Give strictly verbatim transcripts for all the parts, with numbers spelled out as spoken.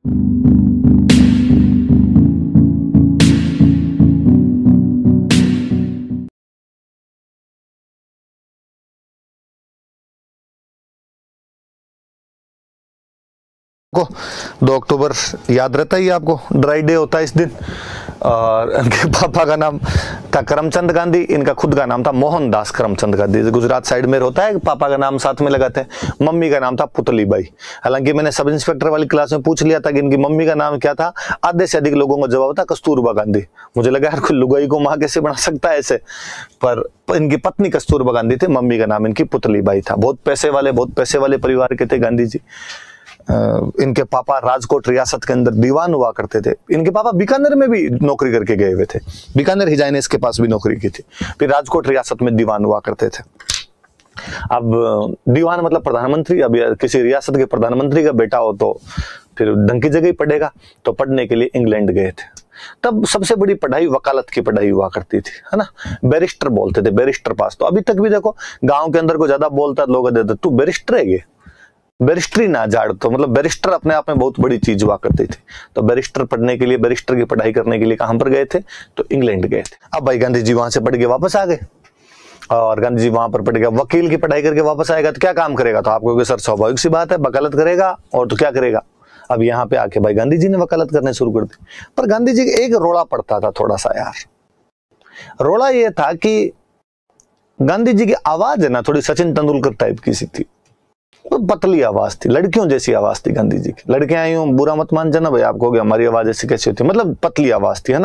को दो अक्टूबर याद रहता ही आपको, ड्राई डे होता है इस दिन। और इनके पापा का नाम था करमचंद गांधी, इनका खुद का नाम था मोहनदास करमचंद गांधी। गुजरात साइड में होता है पापा का नाम साथ में लगाते हैं। मम्मी का नाम था पुतलीबाई। हालांकि मैंने सब इंस्पेक्टर वाली क्लास में पूछ लिया था कि इनकी मम्मी का नाम क्या था, आधे से अधिक लोगों का जवाब था कस्तूरबा गांधी। मुझे लगा यार कोई लुगाई को माँ कैसे बना सकता है ऐसे, पर इनकी पत्नी कस्तूरबा गांधी थे, मम्मी का नाम इनकी पुतलीबाई था। बहुत पैसे वाले बहुत पैसे वाले परिवार के थे गांधी जी। इनके पापा राजकोट रियासत के अंदर दीवान हुआ करते थे। इनके पापा बीकानेर में भी नौकरी करके गए हुए थे, बीकानेर हिजाइनेस के पास भी नौकरी की थी, फिर राजकोट रियासत में दीवान हुआ करते थे। अब दीवान मतलब प्रधानमंत्री। अब किसी रियासत के प्रधानमंत्री का बेटा हो तो फिर ढंग की जगह ही पढ़ेगा, तो पढ़ने के लिए इंग्लैंड गए थे। तब सबसे बड़ी पढ़ाई वकालत की पढ़ाई हुआ करती थी, है ना, बैरिस्टर बोलते थे, बैरिस्टर पास। तो अभी तक भी देखो गांव के अंदर को ज्यादा बोलता लोग देते तू बैरिस्टर है, ये बैरिस्ट्री ना झाड़, तो मतलब बैरिस्टर अपने आप में बहुत बड़ी चीज हुआ करती थी। तो बैरिस्टर पढ़ने के लिए, बैरिस्टर की पढ़ाई करने के लिए कहां पर गए थे, तो इंग्लैंड गए थे। अब भाई गांधी जी वहां से पढ़ के वापस आ गए, और गांधी जी वहां पर पढ़ के वकील की पढ़ाई करके वापस आएगा तो क्या काम करेगा, तो आपको सर स्वाभाविक सी बात है वकालत करेगा, और तो क्या करेगा। अब यहाँ पे आके भाई गांधी जी ने वकालत करने शुरू कर दी। पर गांधी जी एक रोड़ा पड़ता था थोड़ा सा यार। रोड़ा ये था कि गांधी जी की आवाज है ना थोड़ी सचिन तेंदुलकर टाइप की सी थी, तो पतली आवाज थी, लड़कियों जैसी आवाज थी गांधी जी की। लड़कियां यूं बुरा मत मान जाना भाई आपको, हमारी आवाज ऐसी कैसी होती है, मतलब पतली आवाज थी, है ना।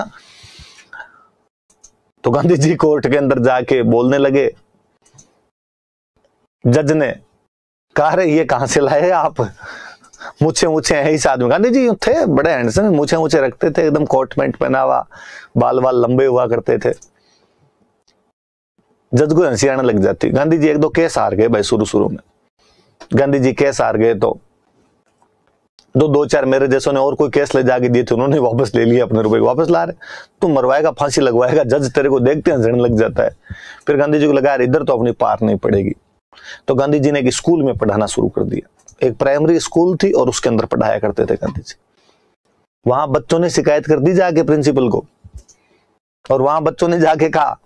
तो गांधी जी कोर्ट के अंदर जाके बोलने लगे। जज ने कहा रे ये कहां से लाए आप, मुछे मुछे है इस आदमी। गांधी जी थे बड़े हैंडसम, मुछे मुछे रखते थे, एकदम कोट पैंट पहना हुआ, बाल बाल लंबे हुआ करते थे। जज को हंसी आने लग जाती। गांधी जी एक दो केस हार गए भाई शुरू शुरू में। गांधी जी केस हार गए तो दो दो चार मेरे जैसों ने और कोई केस ले जाके दिए थे, उन्होंने वापस ले लिया, अपने रुपए वापस ला रहे। तू मरवाएगा, फांसी लगवाएगा, जज तेरे को देखते हैं हंसने लग जाता है। फिर गांधी जी को लगा यार इधर तो अपनी पार नहीं पड़ेगी, तो गांधी जी ने एक स्कूल में पढ़ाना शुरू कर दिया। एक प्राइमरी स्कूल थी और उसके अंदर पढ़ाया करते थे गांधी जी। वहां बच्चों ने शिकायत कर दी जाके प्रिंसिपल को, और वहां बच्चों ने जाके कहा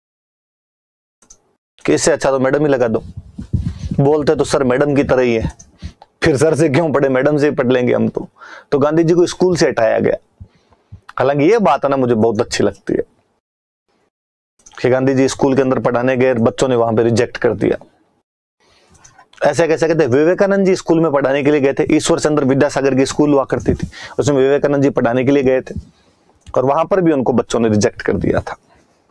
कि इससे अच्छा तो मैडम ही लगा दो। बोलते तो सर मैडम की तरह ही है, फिर सर से क्यों पढ़े, मैडम से ही पढ़ लेंगे हम तो। तो गांधी जी को स्कूल से हटाया गया। हालांकि ये बात है ना मुझे बहुत अच्छी लगती है कि गांधी जी स्कूल के अंदर पढ़ाने गए, बच्चों ने वहां पे रिजेक्ट कर दिया। ऐसे कैसे कहते, विवेकानंद जी स्कूल में पढ़ाने के लिए गए थे। ईश्वर चंद्र विद्यासागर की स्कूल हुआ करती थी, उसमें विवेकानंद जी पढ़ाने के लिए गए थे, और वहां पर भी उनको बच्चों ने रिजेक्ट कर दिया था।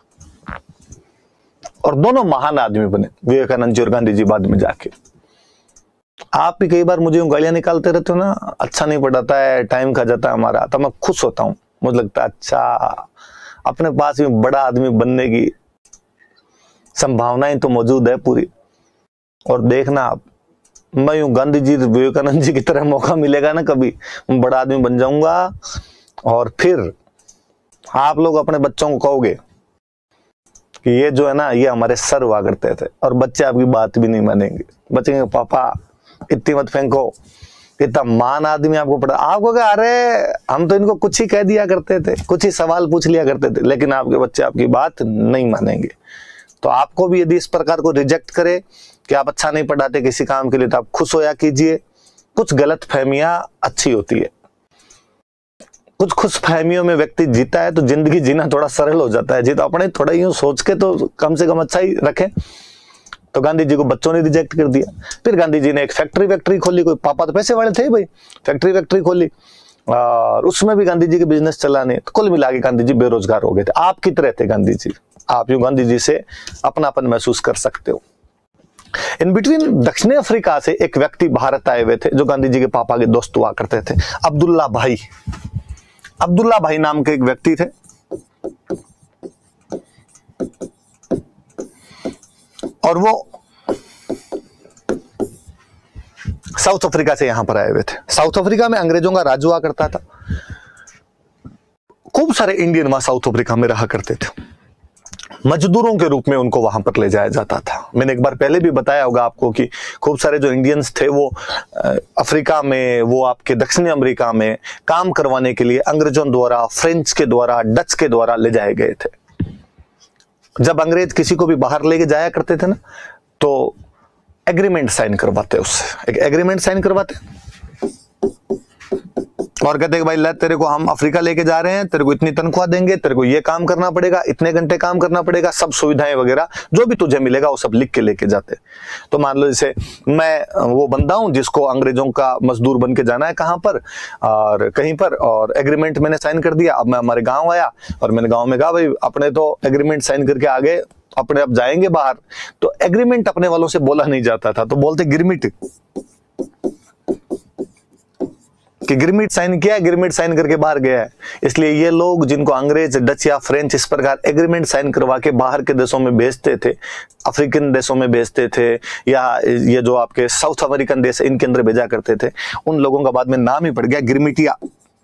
और दोनों महान आदमी बने, विवेकानंद जी और गांधी जी बाद में जाके। आप भी कई बार मुझे गालियां निकालते रहते हो ना, अच्छा नहीं पढ़ाता है, टाइम खा जाता है हमारा, तो मैं खुश होता हूं। मुझे लगता है अच्छा अपने पास में बड़ा आदमी बनने की संभावनाएं तो मौजूद है पूरी। और देखना आप, मैं यूं गांधी जी विवेकानंद जी की तरह मौका मिलेगा ना कभी, मैं बड़ा आदमी बन जाऊंगा, और फिर आप लोग अपने बच्चों को कहोगे कि ये जो है ना ये हमारे सर हुआ करते थे, और बच्चे आपकी बात भी नहीं मानेंगे। बच्चे कहेंगे पापा इतनी मत फेंको, इतना महान आदमी आपको पढ़ा। आपको क्या, अरे हम तो इनको कुछ ही कह दिया करते थे, कुछ ही सवाल पूछ लिया करते थे, लेकिन आपके बच्चे आपकी बात नहीं मानेंगे। तो आपको भी यदि इस प्रकार को रिजेक्ट करे कि आप अच्छा नहीं पढ़ाते किसी काम के लिए, तो आप खुश होया कीजिए। कुछ गलत फहमियां अच्छी होती है, कुछ खुश फहमियों में व्यक्ति जीता है तो जिंदगी जीना थोड़ा सरल हो जाता है। जी तो अपने थोड़ा यूं सोच के तो कम से कम अच्छा ही रखें। तो गांधी जी को बच्चों ने रिजेक्ट कर दिया। फिर गांधी जी ने एक फैक्ट्री वैक्ट्री खोली, कोई पापा तो पैसे वाले थे भाई, फैक्ट्री वैक्ट्री खोली, और उसमें भी गांधी जी के बिजनेस चलाने। तो कुल मिला के गांधी जी बेरोजगार हो गए थे। आप की तरह थे गांधी जी, आप यूं गांधी जी से अपनापन महसूस कर सकते हो। इन बिटवीन दक्षिण अफ्रीका से एक व्यक्ति भारत आए हुए थे जो गांधी जी के पापा के दोस्त हुआ करते थे, अब्दुल्ला भाई। अब्दुल्ला भाई नाम के एक व्यक्ति थे, और वो साउथ अफ्रीका से यहां पर आए हुए थे। साउथ अफ्रीका में अंग्रेजों का राज हुआ करता था। खूब सारे इंडियन वहां साउथ अफ्रीका में रहा करते थे। मजदूरों के रूप में उनको वहां पर ले जाया जाता था। मैंने एक बार पहले भी बताया होगा आपको कि खूब सारे जो इंडियंस थे वो अफ्रीका में, वो आपके दक्षिणी अमेरिका में काम करवाने के लिए अंग्रेजों द्वारा, फ्रेंच के द्वारा, डच के द्वारा ले जाए गए थे। जब अंग्रेज किसी को भी बाहर लेके जाया करते थे ना, तो एग्रीमेंट साइन करवाते, उससे एक एग्रीमेंट साइन करवाते और कहते कि भाई ले, तेरे को हम अफ्रीका लेके जा रहे हैं, तेरे को इतनी तनख्वाह देंगे, तेरे को ये काम करना पड़ेगा, इतने घंटे काम करना पड़ेगा, सब सुविधाएं वगैरह जो भी तुझे मिलेगा वो सब लिख के लेके जाते। तो मान लो जैसे मैं वो बंदा हूं जिसको अंग्रेजों का मजदूर बन के जाना है कहां पर, और कहीं पर, और एग्रीमेंट मैंने साइन कर दिया। अब मैं हमारे गाँव आया और मैंने गाँव में कहा भाई अपने तो एग्रीमेंट साइन करके आ गए, अपने अब जाएंगे बाहर। तो एग्रीमेंट अपने वालों से बोला नहीं जाता था, तो बोलते गिरमिट, कि गिरमिट साइन किया है, गिरमिट साइन करके बाहर गया है। इसलिए ये लोग जिनको अंग्रेज, डच या फ्रेंच इस प्रकार एग्रीमेंट साइन करवा के बाहर के देशों में भेजते थे, अफ्रीकन देशों में भेजते थे, या ये जो आपके साउथ अमेरिकन देश इनके अंदर भेजा करते थे, उन लोगों का बाद में नाम ही पड़ गया गिरमिटिया।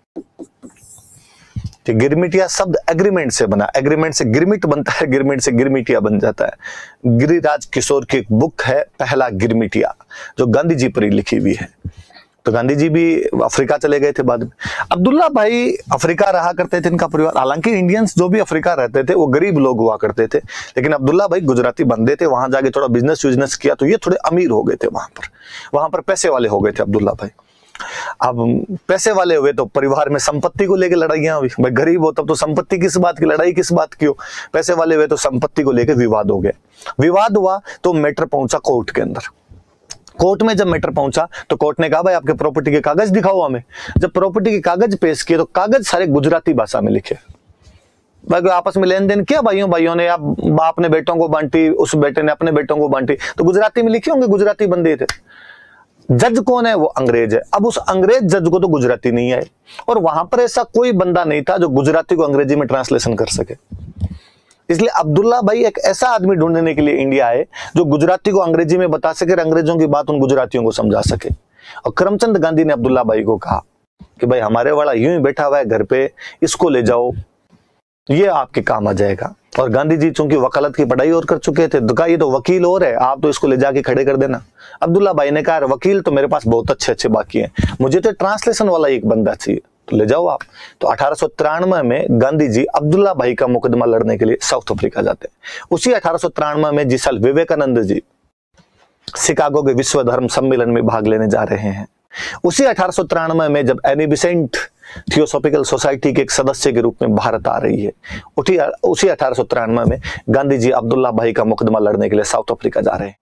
गिरमिटिया शब्द एग्रीमेंट से बना, एग्रीमेंट से गिरमिट बनता है, गिरमिट से गिरमिटिया बन जाता है। गिरिराज किशोर की एक बुक है पहला गिरमिटिया, जो गांधी जी पर ही लिखी हुई है। तो गांधी जी भी अफ्रीका चले गए थे बाद में। अब्दुल्ला भाई अफ्रीका रहा करते थे, इनका परिवार, हालांकि इंडियंस जो भी अफ्रीका रहते थे वो गरीब लोग हुआ करते थे, लेकिन अब्दुल्ला भाई गुजराती बंदे थे, वहां जाके थोड़ा बिजनेस विजनेस किया तो ये थोड़े अमीर हो गए थे, वहां पर वहां पर पैसे वाले हो गए थे अब्दुल्ला भाई। अब पैसे वाले हुए तो परिवार में संपत्ति को लेकर लड़ाइयां हुई। भाई गरीब हो तब तो संपत्ति किस बात की, लड़ाई किस बात की हो। पैसे वाले हुए तो संपत्ति को लेकर विवाद हो गया। विवाद हुआ तो मैटर पहुंचा कोर्ट के अंदर। कोर्ट में जब मैटर पहुंचा तो कोर्ट ने कहा भाई आपके प्रॉपर्टी के कागज दिखाओ हमें। जब प्रॉपर्टी के कागज पेश किए तो कागज सारे गुजराती भाषा में लिखे। भाई आपस में लेन देन किया भाइयों भाइयों ने, आप बाप ने बेटों को बांटी, उस बेटे ने अपने बेटों को बांटी, तो गुजराती में लिखे होंगे, गुजराती बंदे थे। जज कौन है? वो अंग्रेज है। अब उस अंग्रेज जज को तो गुजराती नहीं आए, और वहां पर ऐसा कोई बंदा नहीं था जो गुजराती को अंग्रेजी में ट्रांसलेशन कर सके। इसलिए अब्दुल्ला भाई एक ऐसा आदमी ढूंढने के लिए इंडिया आए जो गुजराती को अंग्रेजी में बता सके और अंग्रेजों की बात उन गुजरातियों को समझा सके। और करमचंद गांधी ने अब्दुल्ला भाई को कहा कि भाई हमारे वाला यूं ही बैठा हुआ है घर पे, इसको ले जाओ, ये आपके काम आ जाएगा। और गांधी जी चूंकि वकालत की पढ़ाई और कर चुके थे, तो ये तो वकील और है, आप तो इसको ले जाके खड़े कर देना। अब्दुल्ला भाई ने कहा वकील तो मेरे पास बहुत अच्छे अच्छे बाकी हैं, मुझे तो ट्रांसलेशन वाला एक बंदा चाहिए, तो ले जाओ आप। तो अठारह सौ तिरानवे में गांधी जी अब्दुल्ला भाई का मुकदमा लड़ने के लिए साउथ अफ्रीका जाते हैं। उसी अठारह सौ तिरानवे में जिस साल विवेकानंद जी शिकागो के विश्व धर्म सम्मेलन में भाग लेने जा रहे हैं, उसी अठारह सौ तिरानवे में जब एनी बिसेंट थियोसॉफिकल सोसाइटी के एक सदस्य के रूप में भारत आ रही है, उठी उसी अठारह सौ तिरानवे में गांधी जी अब्दुल्ला भाई का मुकदमा लड़ने के लिए साउथ अफ्रीका जा रहे हैं।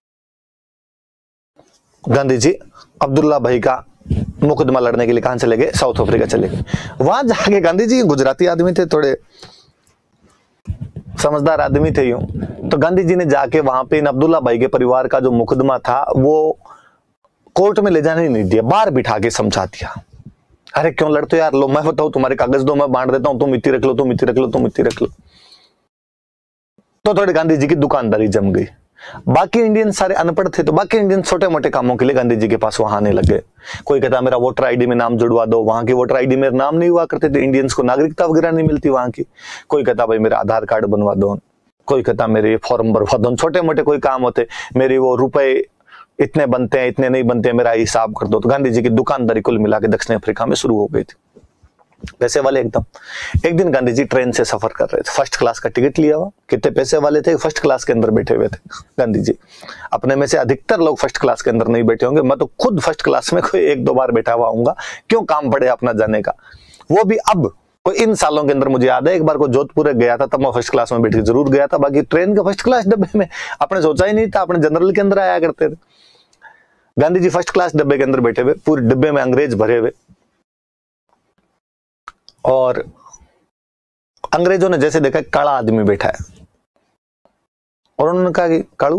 गांधी जी अब्दुल्ला भाई का मुकदमा लड़ने के लिए कहां चले गए? साउथ अफ्रीका चले गए। वहां जाके गांधी जी गुजराती आदमी थे, थोड़े समझदार आदमी थे यूं, तो गांधी जी ने जाके वहां पे इन अब्दुल्ला भाई के परिवार का जो मुकदमा था वो कोर्ट में ले जाने नहीं दिया, बाहर बिठा के समझा दिया। अरे क्यों लड़ते हो यार, लो मैं बताऊं, तुम्हारे कागज दो, मैं बांट देता हूं, तुम इतनी रख लो, तुम इतनी रख लो, तुम इतनी रख लो। तो थोड़े गांधी जी की दुकानदारी जम गई। बाकी इंडियन सारे अनपढ़ थे, तो बाकी इंडियन छोटे मोटे कामों के लिए गांधी जी के पास वहां आने लगे। कोई कहता मेरा वोटर आईडी में नाम जुड़वा दो, वहां की वोटर आईडी में नाम नहीं हुआ करते थे, इंडियंस को नागरिकता वगैरह नहीं मिलती वहां की। कोई कहता भाई मेरा आधार कार्ड बनवा दो, कोई कहता मेरे फॉर्म भरवा दो, छोटे मोटे कोई काम होते, मेरी वो रुपए इतने बनते हैं, इतने नहीं बनते, मेरा हिसाब कर दो। तो गांधी जी की दुकानदारी कुल मिला के दक्षिण अफ्रीका में शुरू हो गई थी, पैसे वाले एकदम। एक दिन गांधी जी ट्रेन से सफर कर रहे थे, फर्स्ट क्लास का टिकट लिया हुआ, कितने पैसे वाले थे, फर्स्ट क्लास के अंदर बैठे हुए थे गांधी जी। अपने में से अधिकतर लोग फर्स्ट क्लास के अंदर नहीं बैठे होंगे, मैं तो खुद फर्स्ट क्लास में कोई एक दो बार बैठा हुआ हूँ, क्यों काम पड़े अपना जाने का, वो भी अब कोई इन सालों के अंदर। मुझे याद है एक बार को जोधपुर गया था, तब मैं फर्स्ट क्लास में बैठ के जरूर गया था, बाकी ट्रेन के फर्स्ट क्लास डब्बे में आपने सोचा ही नहीं था, अपने जनरल के अंदर आया करते थे। गांधी जी फर्स्ट क्लास डब्बे के अंदर बैठे हुए, पूरे डिब्बे में अंग्रेज भरे हुए, और अंग्रेजों ने जैसे देखा काला आदमी बैठा है, और उन्होंने कहा कि कालू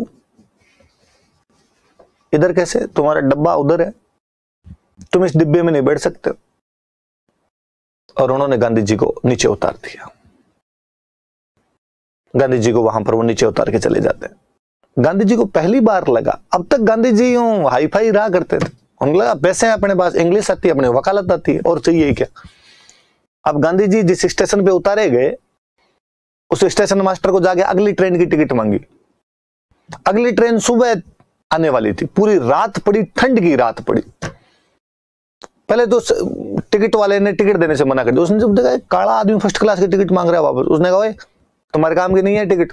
इधर कैसे, तुम्हारा डब्बा उधर है, तुम इस डिब्बे में नहीं बैठ सकते। और उन्होंने गांधी जी को नीचे उतार दिया। गांधी जी को वहां पर वो नीचे उतार के चले जाते हैं। गांधी जी को पहली बार लगा, अब तक गांधी जी यूं हाई फाई रहा करते थे, उनको लगा पैसे हैं अपने पास, इंग्लिश आती है, अपने वकालत आती है, और चाहिए क्या। अब गांधी जी जिस स्टेशन पे उतारे गए उस स्टेशन मास्टर को जाके अगली ट्रेन की टिकट मांगी। अगली ट्रेन सुबह आने वाली थी, पूरी रात पड़ी, ठंड की रात पड़ी। पहले तो टिकट वाले ने टिकट देने से मना कर दिया। उसने जब देखा काला आदमी फर्स्ट क्लास की टिकट मांग रहा है वापस, उसने कहा तुम्हारे काम की नहीं है टिकट।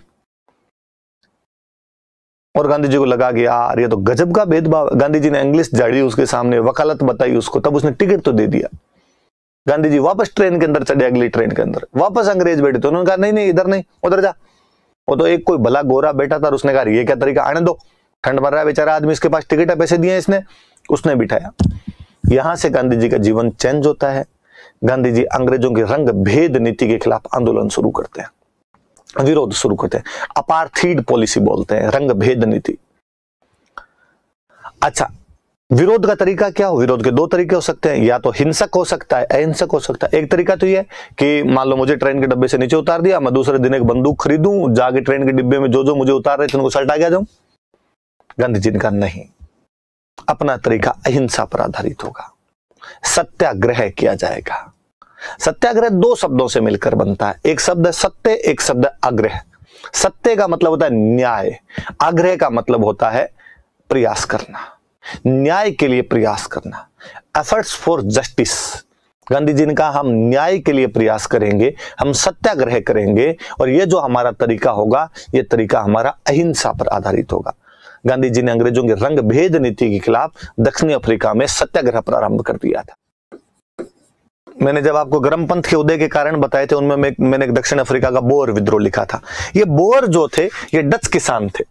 और गांधी जी को लगा कि यार ये तो गजब का भेदभाव। गांधी जी ने इंग्लिश झाड़ी उसके सामने, वकालत बताई उसको, तब उसने टिकट तो दे दिया। गांधी जी वापस ट्रेन के अंदर चढ़े, अगली ट्रेन के अंदर वापस अंग्रेज बैठे थे। उन्होंने कहा नहीं नहीं इधर नहीं, उधर जा। वो तो एक कोई भला गोरा बैठा था, उसने कहा ये क्या तरीका, आने दो, ठंड मर रहा है बेचारा आदमी, इसके पास टिकट है, पैसे दिए इसने, उसने बिठाया। यहां से गांधी जी का जीवन चेंज होता है। गांधी जी अंग्रेजों की रंग भेद नीति के खिलाफ आंदोलन शुरू करते हैं, विरोध शुरू करते हैं। अपार्थीड पॉलिसी बोलते हैं, रंग भेद नीति। अच्छा, विरोध का तरीका क्या हो? विरोध के दो तरीके हो सकते हैं, या तो हिंसक हो सकता है, अहिंसक हो सकता है। एक तरीका तो यह है कि मान लो मुझे ट्रेन के डब्बे से नीचे उतार दिया, मैं दूसरे दिन एक बंदूक खरीदूं, जाके ट्रेन के डिब्बे में जो जो मुझे उतार रहे थे उनको सल्टा गया जाऊं। गांधी जी ने कहा नहीं, अपना तरीका अहिंसा पर आधारित होगा, सत्याग्रह किया जाएगा। सत्याग्रह दो शब्दों से मिलकर बनता है, एक शब्द है सत्य, एक शब्द है आग्रह। सत्य का मतलब होता है न्याय, आग्रह का मतलब होता है प्रयास करना, न्याय के लिए प्रयास करना, efforts for justice. Gandhi ji ने कहा हम न्याय के लिए प्रयास करेंगे, हम सत्याग्रह करेंगे, और यह जो हमारा तरीका होगा, यह तरीका हमारा अहिंसा पर आधारित होगा। गांधी जी ने अंग्रेजों की रंग भेद नीति के खिलाफ दक्षिणी अफ्रीका में सत्याग्रह प्रारंभ कर दिया था। मैंने जब आपको गर्मपंथ के उदय के कारण बताए थे, उनमें मैं, मैंने दक्षिण अफ्रीका का बोअर विद्रोह लिखा था। ये बोअर जो थे ये डच किसान थे।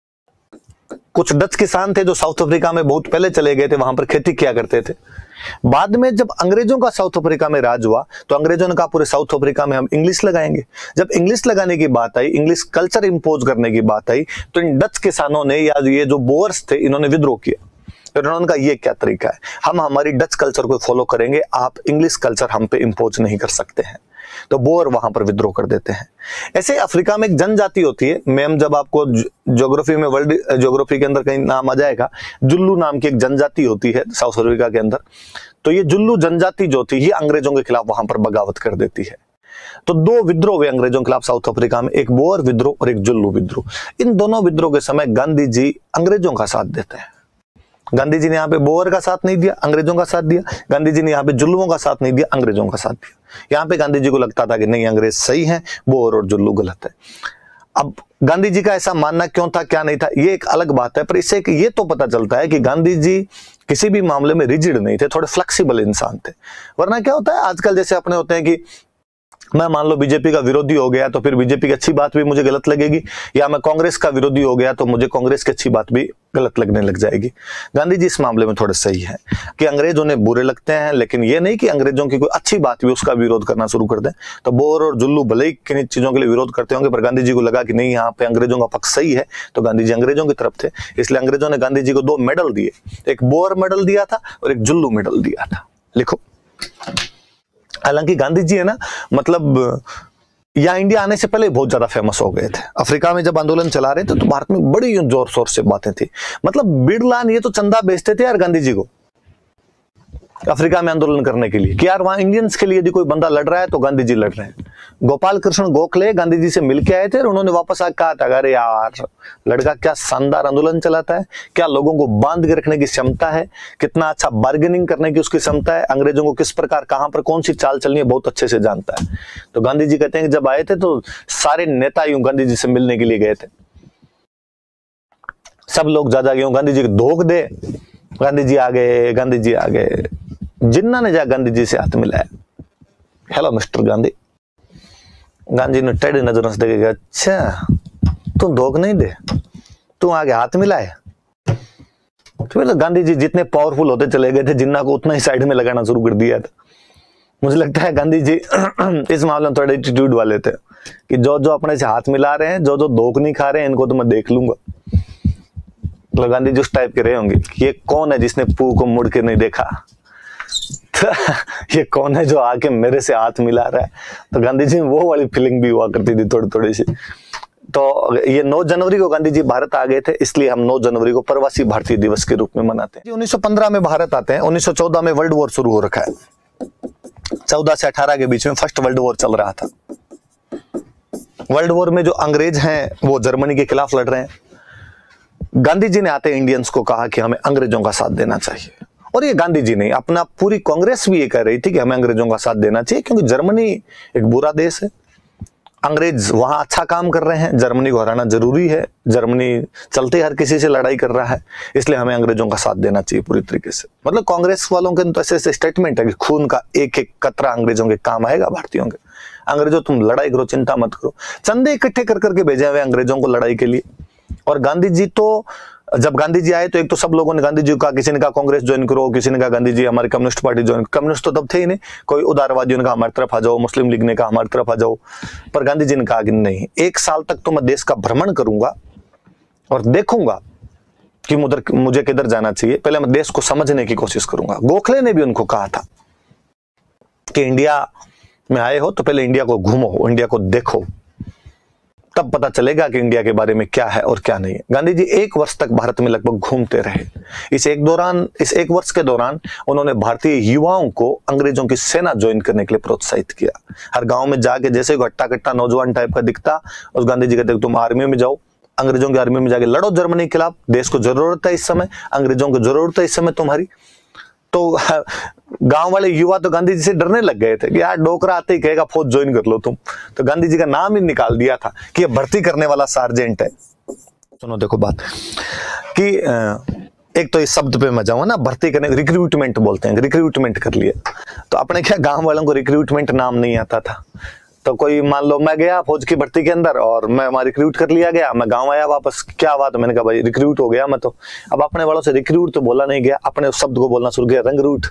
कुछ डच किसान थे जो साउथ अफ्रीका में बहुत पहले चले गए थे, वहां पर खेती किया करते थे। बाद में जब अंग्रेजों का साउथ अफ्रीका में राज हुआ तो अंग्रेजों ने कहा पूरे साउथ अफ्रीका में हम इंग्लिश लगाएंगे। जब इंग्लिश लगाने की बात आई, इंग्लिश कल्चर इंपोज करने की बात आई, तो इन डच किसानों ने या ये जो बोअर्स थे इन्होंने विद्रोह किया। फिर उन्होंने कहा ये क्या तरीका है, हम हमारी डच कल्चर को फॉलो करेंगे, आप इंग्लिश कल्चर हम पे इंपोज नहीं कर सकते हैं। तो बोअर वहां पर विद्रोह कर देते हैं। ऐसे अफ्रीका में एक जनजाति होती है, मैम जब आपको ज्योग्राफी में, वर्ल्ड ज्योग्राफी के अंदर कहीं नाम आ जाएगा, जुल्लू नाम की एक जनजाति होती है साउथ अफ्रीका के अंदर। तो ये जुल्लू जनजाति जो थी ये अंग्रेजों के खिलाफ वहां पर बगावत कर देती है। तो दो विद्रोह हुए अंग्रेजों के खिलाफ साउथ अफ्रीका में, एक बोअर विद्रोह और एक जुल्लू विद्रोह। इन दोनों विद्रोह के समय गांधी जी अंग्रेजों का साथ देते हैं। गांधी जी ने यहाँ पे बोअर का साथ नहीं दिया, अंग्रेजों का साथ दिया। गांधी जी ने यहाँ पे जुल्लुओं का साथ नहीं दिया, अंग्रेजों का साथ दिया। यहाँ पे गांधी जी को लगता था कि नहीं अंग्रेज सही है, बोअर और जुल्लू गलत है। अब गांधी जी का ऐसा मानना क्यों था, क्या नहीं था, ये एक अलग बात है। पर इससे ये तो पता चलता है कि गांधी जी किसी भी मामले में रिजिड नहीं थे, थोड़े फ्लेक्सिबल इंसान थे। वरना क्या होता है आजकल जैसे अपने होते हैं कि मैं मान लो बीजेपी का विरोधी हो गया तो फिर बीजेपी की अच्छी बात भी मुझे गलत लगेगी, या मैं कांग्रेस का विरोधी हो गया तो मुझे कांग्रेस की अच्छी बात भी गलत लगने लग जाएगी। गांधी जी इस मामले में थोड़े सही हैं कि अंग्रेज उन्हें बुरे लगते हैं, लेकिन ये नहीं कि अंग्रेजों की कोई अच्छी बात भी उसका विरोध करना शुरू कर दें। तो बोअर और जुल्लू भले ही किन चीजों के लिए विरोध करते होंगे, पर गांधी जी को लगा कि नहीं यहाँ पे अंग्रेजों का पक्ष सही है, तो गांधी जी अंग्रेजों की तरफ थे। इसलिए अंग्रेजों ने गांधी जी को दो मेडल दिए, एक बोअर मेडल दिया था और एक जुल्लू मेडल दिया था। लिखो, हालांकि गांधी जी है ना, मतलब या इंडिया आने से पहले बहुत ज्यादा फेमस हो गए थे। अफ्रीका में जब आंदोलन चला रहे थे तो भारत में बड़ी जोर शोर से बातें थी। मतलब बिरला ये तो चंदा बेचते थे यार गांधी जी को अफ्रीका में आंदोलन करने के लिए, कि यार वहां इंडियंस के लिए यदि कोई बंदा लड़ रहा है तो गांधी जी लड़ रहे हैं। गोपाल कृष्ण गोखले गांधी जी से मिलके आए थे और उन्होंने वापस आकर कहा था अरे यार लड़का क्या शानदार आंदोलन चलाता है, क्या लोगों को बांध के रखने की क्षमता है, कितना अच्छा बार्गेनिंग करने की उसकी क्षमता है, अंग्रेजों को किस प्रकार कहां पर कौन सी चाल चलनी है बहुत अच्छे से जानता है। तो गांधी जी कहते हैं कि जब आए थे तो सारे नेता यूं गांधी जी से मिलने के लिए गए थे। सब लोग जा जा गए गांधी जी को धोख दे, गांधी जी आ गए, गांधी जी आ गए। जिन्ना ने जा गांधी जी से हाथ मिलाया, हेलो मिस्टर गांधी। गांधी ने टेढ़ी नजरों से देखेगा, अच्छा तू धोख नहीं दे, तू आगे हाथ मिलाए। तो फिर तो गांधी जी जितने पावरफुल होते चले गए थे, जिन्ना को उतना ही साइड में लगाना शुरू कर दिया था। मुझे लगता है गांधी जी इस मामले में थोड़े एटीट्यूड वाले थे कि जो जो अपने से हाथ मिला रहे हैं, जो जो धोख नहीं खा रहे हैं, इनको तो मैं देख लूंगा। तो गांधी जी उस टाइप के रहे होंगे कि ये कौन है जिसने पू को मुड़ के नहीं देखा, ये कौन है जो आके मेरे से हाथ मिला रहा है। तो गांधी जी में वो वाली फीलिंग भी हुआ करती थी थोड़ी थोड़ी सी। तो ये नौ जनवरी को गांधी जी भारत आ गए थे, इसलिए हम नौ जनवरी को प्रवासी भारतीय दिवस के रूप में मनाते हैं। उन्नीस सौ पंद्रह में भारत आते हैं, उन्नीस सौ चौदह में वर्ल्ड वॉर शुरू हो रखा है। चौदह से अठारह के बीच में फर्स्ट वर्ल्ड वॉर चल रहा था। वर्ल्ड वॉर में जो अंग्रेज हैं वो जर्मनी के खिलाफ लड़ रहे हैं। गांधी जी ने आते इंडियंस को कहा कि हमें अंग्रेजों का साथ देना चाहिए, और ये गांधी जी नहीं, अपना पूरी कांग्रेस भी ये कह रही थी कि हमें अंग्रेजों का साथ देना चाहिए, क्योंकि जर्मनी एक बुरा देश है, अंग्रेज वहां अच्छा काम कर रहे हैं, जर्मनी को हराना जरूरी है, जर्मनी चलते हर किसी से लड़ाई कर रहा है, इसलिए हमें अंग्रेजों का साथ देना चाहिए पूरी तरीके से। मतलब कांग्रेस वालों के तो ऐसे ऐसे स्टेटमेंट है कि खून का एक एक कतरा अंग्रेजों के काम आएगा, भारतीयों के। अंग्रेजों तुम लड़ाई करो, चिंता मत करो। चंदे इकट्ठे कर करके भेजे हुए अंग्रेजों को लड़ाई के लिए। और गांधी जी तो जब गांधी जी आए तो एक तो सब लोगों ने गांधी जी को कहा, किसी ने कहा कांग्रेस ज्वाइन करो, किसी ने कहा गांधी जी हमारी कम्युनिस्ट पार्टी ज्वाइन। कम्युनिस्ट तो तब थे ही नहीं, कोई उदारवादियों ने कहा हमारी तरफ आ जाओ, मुस्लिम लीग ने कहा हमारी तरफ आ जाओ, पर गांधी जी ने कहा कि नहीं, एक साल तक तो मैं देश का भ्रमण करूंगा और देखूंगा कि मुझे मुझे किधर जाना चाहिए, पहले मैं देश को समझने की कोशिश करूंगा। गोखले ने भी उनको कहा था कि इंडिया में आए हो तो पहले इंडिया को घूमो, इंडिया को देखो, तब पता चलेगा कि इंडिया के बारे में क्या है और क्या नहीं है। गांधी जी एक वर्ष तक भारत में लगभग घूमते रहे। इस एक दौरान इस एक वर्ष के दौरान उन्होंने भारतीय युवाओं को अंग्रेजों की सेना ज्वाइन करने के लिए प्रोत्साहित किया। हर गांव में जाके जैसे हट्टा कट्टा नौजवान टाइप का दिखता, उस गांधी जी कहते तुम आर्मी में जाओ, अंग्रेजों की आर्मी में जाके लड़ो जर्मनी के खिलाफ, देश को जरूरत है इस समय, अंग्रेजों को जरूरत है इस समय तुम्हारी। तो गांव वाले युवा तो गांधी जी से डरने लग गए थे कि यार डोकरा आते ही कहेगा फौज ज्वाइन कर लो तुम, तो गांधी जी का नाम ही निकाल दिया था कि ये भर्ती करने वाला सार्जेंट है। सुनो देखो बात कि एक तो इस शब्द पे मैं जाऊँ ना, भर्ती करने, रिक्रूटमेंट बोलते हैं, रिक्रूटमेंट कर लिया। तो अपने क्या गांव वालों को रिक्रूटमेंट नाम नहीं आता था, तो कोई मान लो मैं गया फौज की भर्ती के अंदर और मैं वहां रिक्रूट कर लिया गया, मैं गांव आया वापस, क्या बात है, मैंने कहा भाई रिक्रूट हो गया मैं तो। अब अपने वालों से रिक्रूट तो बोला नहीं गया, अपने उस शब्द को बोलना शुरू किया, रंगरूट।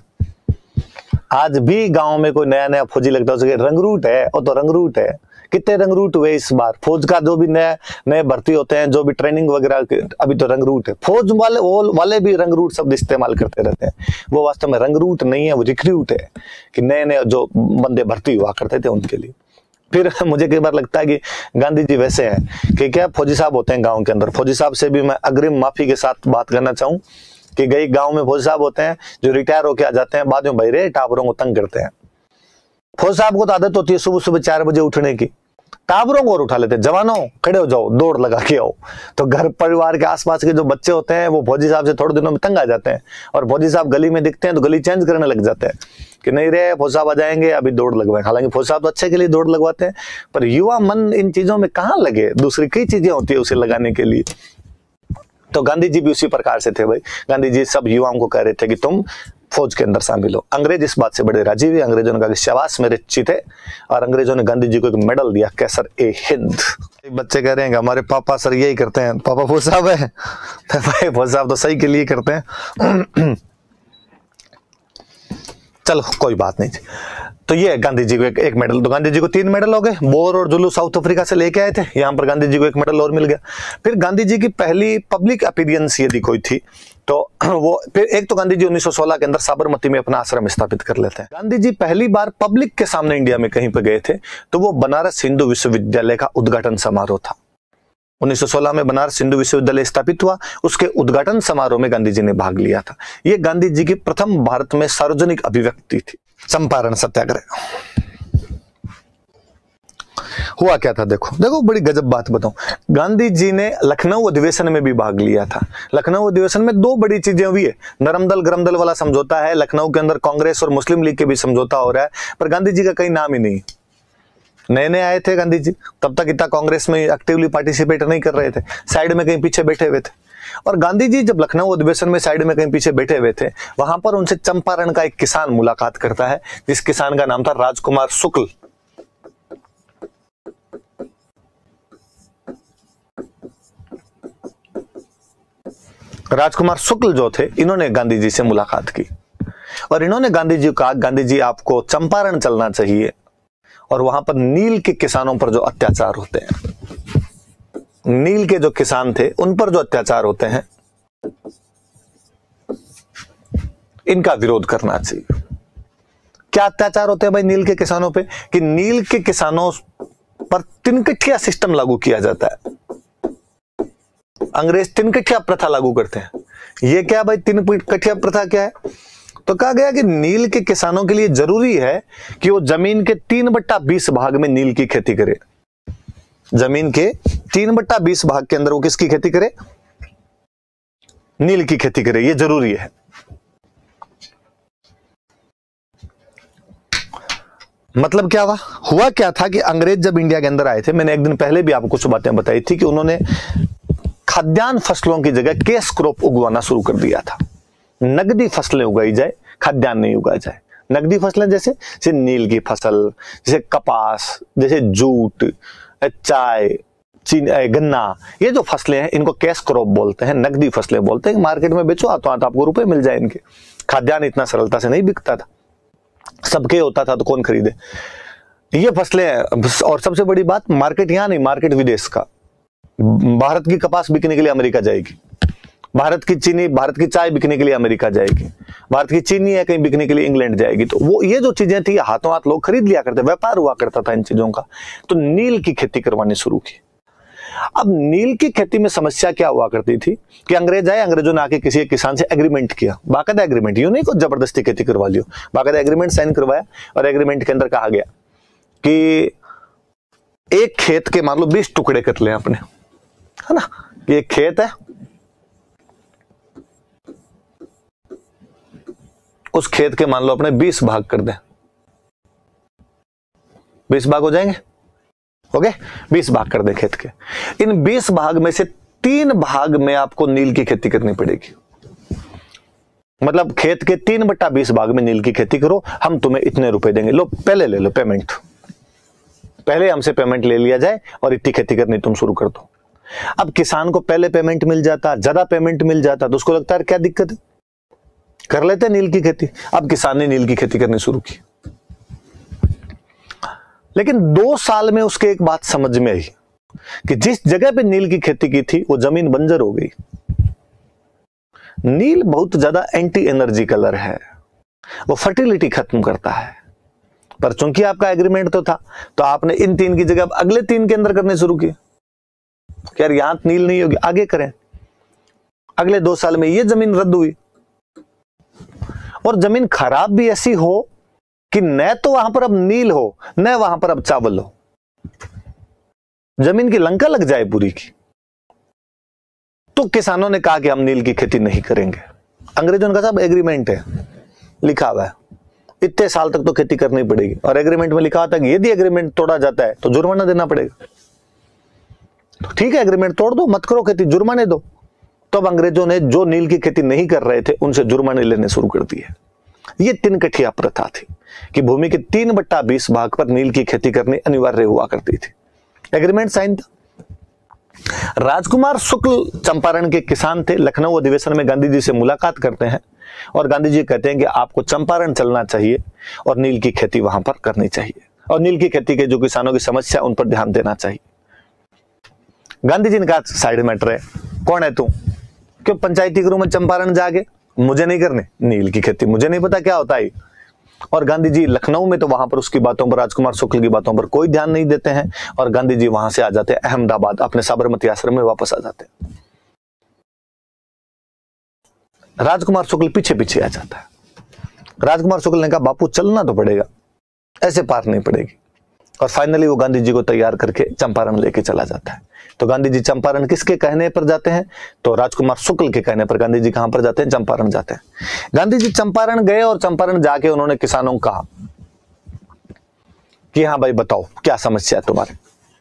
आज भी गांव में कोई नया नया फौजी लगता है उसे रंगरूट है, और तो रंगरूट है। कितने रंगरूट हुए इस बार फौज का, जो भी नए नए भर्ती होते हैं, जो भी ट्रेनिंग वगैरह, अभी तो रंगरूट है। फौज वाले वो वाले भी रंगरूट शब्द इस्तेमाल करते रहते हैं, वो वास्तव में रंगरूट नहीं है, वो रिक्रूट है कि नए नए जो बंदे भर्ती हुआ करते थे उनके लिए। फिर मुझे कई बार लगता है कि गांधी जी वैसे हैं कि क्या फौजी साहब होते हैं गांव के अंदर। फौजी साहब से भी मैं अग्रिम माफी के साथ बात करना चाहूं कि कई गांव में फौजी साहब होते हैं जो रिटायर होके आ जाते हैं, बाद में भाई रे टावरों को तंग करते हैं। फौजी साहब को तो आदत होती है सुबह सुबह चार बजे उठने की, टावरों को और उठा लेते हैं, जवानों खड़े हो जाओ, दौड़ लगा के आओ। तो घर परिवार के आसपास के जो बच्चे होते हैं वो फौजी साहब से थोड़े दिनों में तंग आ जाते हैं, और फौजी साहब गली में दिखते हैं तो गली चेंज करने लग जाते हैं कि नहीं रे फौजी साहब आ जाएंगे, अभी दौड़ लगवाएं। हालांकि फौजी साहब तो अच्छे के लिए दौड़ लगवाते हैं, पर युवा मन इन चीजों में कहाँ लगे, दूसरी कई चीजें होती है उसे लगाने के लिए। तो गांधी जी भी उसी प्रकार से थे भाई। गांधी जी सब युवाओं को कह रहे थे कि तुम फौज के अंदर शामिल हो। अंग्रेज इस बात से बड़े राजी हुए, अंग्रेजों ने कहा कि शाबाश मेरे चीते, और अंग्रेजों ने गांधी जी को एक मेडल दिया, कैसर ए हिंद। बच्चे कह रहे हैं कि हमारे पापा सर यही करते हैं, पापा फौज साहब है, भाई फौज साहब तो सही के लिए करते हैं। चलो कोई बात नहीं। तो ये गांधी जी को एक, एक मेडल, तो गांधी जी को तीन मेडल हो गए। बोर और जुलू साउथ अफ्रीका से लेके आए थे, यहाँ पर गांधी जी को एक मेडल और मिल गया। फिर गांधी जी की पहली पब्लिक अपीयरेंस यदि कोई थी तो वो फिर एक तो गांधी जी उन्नीस सौ सोलह के अंदर साबरमती में अपना आश्रम स्थापित कर लेते हैं। गांधी जी पहली बार पब्लिक के सामने इंडिया में कहीं पे गए थे तो वो बनारस हिंदू विश्वविद्यालय का उद्घाटन समारोह था। उन्नीस सौ सोलह में बनारस हिंदू विश्वविद्यालय स्थापित हुआ, उसके उद्घाटन समारोह में गांधी जी ने भाग लिया था। यह गांधी जी की प्रथम भारत में सार्वजनिक अभिव्यक्ति थी। चंपारण सत्याग्रह हुआ क्या था, देखो देखो बड़ी गजब बात बताऊं। गांधी जी ने लखनऊ अधिवेशन में भी भाग लिया था। लखनऊ अधिवेशन में दो बड़ी चीजें हुई है, नरम दल गरम दल वाला समझौता है, लखनऊ के अंदर कांग्रेस और मुस्लिम लीग के भी समझौता हो रहा है, पर गांधी जी का कहीं नाम ही नहीं। नए नए आए थे गांधी जी, तब तक इतना कांग्रेस में एक्टिवली पार्टिसिपेट नहीं कर रहे थे, साइड में कहीं पीछे बैठे हुए थे। और गांधी जी जब लखनऊ अधिवेशन में साइड में कहीं पीछे बैठे हुए थे, वहां पर उनसे चंपारण का एक किसान मुलाकात करता है, जिस किसान का नाम था राजकुमार शुक्ल। राजकुमार शुक्ल जो थे, इन्होंने गांधी जी से मुलाकात की और इन्होंने गांधी जी को कहा, गांधी जी आपको चंपारण चलना चाहिए और वहां पर नील के किसानों पर जो अत्याचार होते हैं, नील के जो किसान थे उन पर जो अत्याचार होते हैं, इनका विरोध करना चाहिए। क्या अत्याचार होते हैं भाई नील के किसानों पे, कि नील के किसानों पर तिनकठिया सिस्टम लागू किया जाता है। अंग्रेज तिनकठिया प्रथा लागू करते हैं। ये क्या भाई तिनकठिया प्रथा क्या है? तो कहा गया कि नील के किसानों के लिए जरूरी है कि वो जमीन के तीन बट्टा बीस भाग में नील की खेती करे। जमीन के तीन बट्टा बीस भाग के अंदर वो किसकी खेती करे? नील की खेती करे। ये जरूरी है। मतलब क्या हुआ हुआ क्या था कि अंग्रेज जब इंडिया के अंदर आए थे, मैंने एक दिन पहले भी आपको कुछ बातें बताई थी कि उन्होंने खाद्यान्न फसलों की जगह केस क्रॉप उगवाना शुरू कर दिया था। नगदी फसलें उगाई जाए, खाद्यान्न नहीं उगाया जाए। नगदी फसलें जैसे जैसे नील की फसल, जैसे कपास, जैसे जूट, चाय, चीन, गन्ना, ये जो फसलें हैं इनको कैश क्रॉप बोलते हैं, नगदी फसलें बोलते हैं। मार्केट में बेचो तो आपको रुपए मिल जाए इनके। खाद्यान्न इतना सरलता से नहीं बिकता था, सबके होता था तो कौन खरीदे ये फसलें। और सबसे बड़ी बात, मार्केट यहां नहीं, मार्केट विदेश का। भारत की कपास बिकने के लिए अमेरिका जाएगी, भारत की चीनी, भारत की चाय बिकने के लिए अमेरिका जाएगी, भारत की चीनी है कहीं बिकने के लिए इंग्लैंड जाएगी। तो वो ये जो चीजें थी हाथों हाथ लोग खरीद लिया करते, व्यापार हुआ करता था इन चीजों का। तो नील की खेती करवानी शुरू की। अब नील की खेती में समस्या क्या हुआ करती थी कि अंग्रेज आए, अंग्रेजों ने आके किसी एक किसान से एग्रीमेंट किया, बाकायदा एग्रीमेंट, यूं नहीं को जबरदस्ती खेती करवा लियो, बाकायदा एग्रीमेंट साइन करवाया। और एग्रीमेंट के अंदर कहा गया कि एक खेत के मान लो बीस टुकड़े कर लें अपने, है ना, कि एक खेत है, उस खेत के मान लो अपने बीस भाग कर दें, बीस भाग हो जाएंगे, ओके, बीस भाग कर दे खेत के। इन बीस भाग में से तीन भाग में आपको नील की खेती करनी पड़ेगी। मतलब खेत के तीन बट्टा बीस भाग में नील की खेती करो, हम तुम्हें इतने रुपए देंगे, लो पहले ले लो पेमेंट, पहले हमसे पेमेंट ले लिया जाए और इतनी खेती करनी तुम शुरू कर दो। अब किसान को पहले पेमेंट मिल जाता, ज्यादा पेमेंट मिल जाता तो उसको लगता है क्या दिक्कत है, कर लेते नील की खेती। अब किसान ने नील की खेती करनी शुरू की, लेकिन दो साल में उसके एक बात समझ में आई कि जिस जगह पे नील की खेती की थी वो जमीन बंजर हो गई। नील बहुत ज्यादा एंटी एनर्जी कलर है, वो फर्टिलिटी खत्म करता है। पर चूंकि आपका एग्रीमेंट तो था, तो आपने इन तीन की जगह अगले तीन के अंदर करने शुरू किए। यार यहां नील नहीं होगी, आगे करें। अगले दो साल में ये जमीन रद्द हुई। और जमीन खराब भी ऐसी हो कि न तो वहां पर अब नील हो, न वहां पर अब चावल हो, जमीन की लंका लग जाए पूरी की। तो किसानों ने कहा कि हम नील की खेती नहीं करेंगे। अंग्रेजों ने कहा साहब एग्रीमेंट है, लिखा हुआ है, इतने साल तक तो खेती करनी पड़ेगी। और एग्रीमेंट में लिखा होता है कि यदि एग्रीमेंट तोड़ा जाता है तो जुर्माना देना पड़ेगा। तो ठीक है, एग्रीमेंट तोड़ दो, मत करो खेती, जुर्माने दो। तो अब अंग्रेजों ने जो नील की खेती नहीं कर रहे थे उनसे जुर्माने लेने शुरू कर दिए। ये तीन कठिया प्रथा थी कि भूमि के तीन बट्टा बीस भाग पर नील की खेती करनी अनिवार्य हुआ करती थी। एग्रीमेंट साइन था। राजकुमार शुक्ल चंपारण के किसान थे। लखनऊ अधिवेशन में गांधी जी से मुलाकात करते हैं और गांधी जी कहते हैं कि आपको चंपारण चलना चाहिए और नील की खेती वहां पर करनी चाहिए, और नील की खेती के जो किसानों की समस्या उन पर ध्यान देना चाहिए। गांधी जी ने कहा साइड मैटर है, कौन है तू, क्यों पंचायती करूं मैं चंपारण जाके, मुझे नहीं करनी नील की खेती, मुझे नहीं पता क्या होता है। और गांधी जी लखनऊ में तो वहां पर उसकी बातों पर, राजकुमार शुक्ल की बातों पर कोई ध्यान नहीं देते हैं। और गांधी जी वहां से आ जाते हैं अहमदाबाद, अपने साबरमती आश्रम में वापस आ जाते हैं। राजकुमार शुक्ल पीछे पीछे आ जाता है। राजकुमार शुक्ल ने कहा बापू चलना तो पड़ेगा, ऐसे पार नहीं पड़ेगी। और फाइनली वो गांधी जी को तैयार करके चंपारण लेके चला जाता है। तो गांधी जी चंपारण किसके कहने पर जाते हैं, तो राजकुमार शुक्ल के कहने पर गांधी जी कहां पर जाते हैं, चंपारण जाते हैं। गांधी जी चंपारण गए और चंपारण जाके उन्होंने किसानों को कहा कि हाँ भाई बताओ क्या समस्या है तुम्हारे,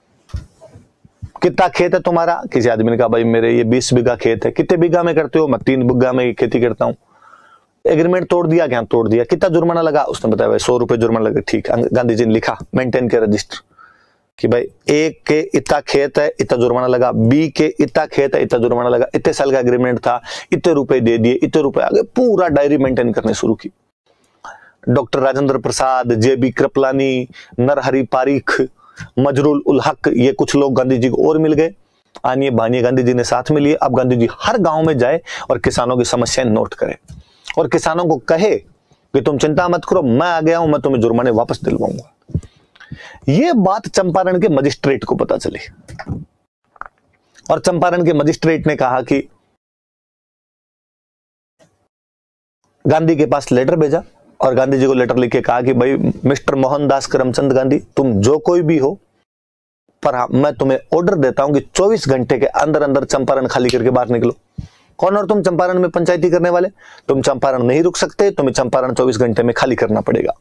कितना खेत है तुम्हारा। किसी आदमी ने कहा भाई मेरे ये बीस बीघा खेत है। कितने बीघा में करते हो, मैं तीन बीघा में खेती करता हूँ। एग्रीमेंट तोड़ दिया, क्या तोड़ दिया, कितना जुर्माना लगा, उसने बताया भाई सौ रुपए जुर्माना लगा। ठीक, गांधी जी ने लिखा मेंटेन के रजिस्टर कि भाई ए के इतना खेत है, इतना जुर्माना लगा, बी के इतना खेत है, इतना जुर्माना लगा, इतने साल का एग्रीमेंट था, इतने रुपए दे दिए, इतने रुपए आगे, पूरा डायरी मेंटेन करने शुरू की। Doctor Rajendra Prasad, J B Kripalani, Narhari Parikh, Mazharul ul Haq, ये कुछ लोग गांधी जी को और मिल गए। आनिए बानिए गांधी जी ने साथ में लिए। अब गांधी जी हर गांव में जाए और किसानों की समस्याएं नोट करे और किसानों को कहे कि तुम चिंता मत करो, मैं आ गया हूं, मैं तुम्हें जुर्माने वापस दिलवाऊंगा। यह बात चंपारण के मजिस्ट्रेट को पता चली और चंपारण के मजिस्ट्रेट ने कहा कि गांधी के पास लेटर भेजा और गांधी जी को लेटर लिख के कहा कि भाई मिस्टर मोहनदास करमचंद गांधी, तुम जो कोई भी हो, पर हाँ, मैं तुम्हें ऑर्डर देता हूं कि चौबीस घंटे के अंदर अंदर चंपारण खाली करके बाहर निकलो। कौन और तुम चंपारण में पंचायती करने वाले? तुम चंपारण नहीं रुक सकते, तुम्हें चंपारण चौबीस घंटे में खाली करना पड़ेगा।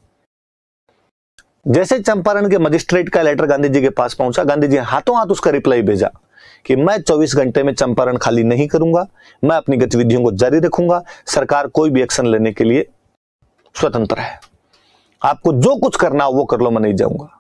जैसे चंपारण के मजिस्ट्रेट का लेटर गांधी जी के पास पहुंचा, गांधी जी हाथों हाथ उसका रिप्लाई भेजा कि मैं चौबीस घंटे में चंपारण खाली नहीं करूंगा, मैं अपनी गतिविधियों को जारी रखूंगा, सरकार कोई भी एक्शन लेने के लिए स्वतंत्र है, आपको जो कुछ करना हो वो कर लो, मैं नहीं जाऊंगा।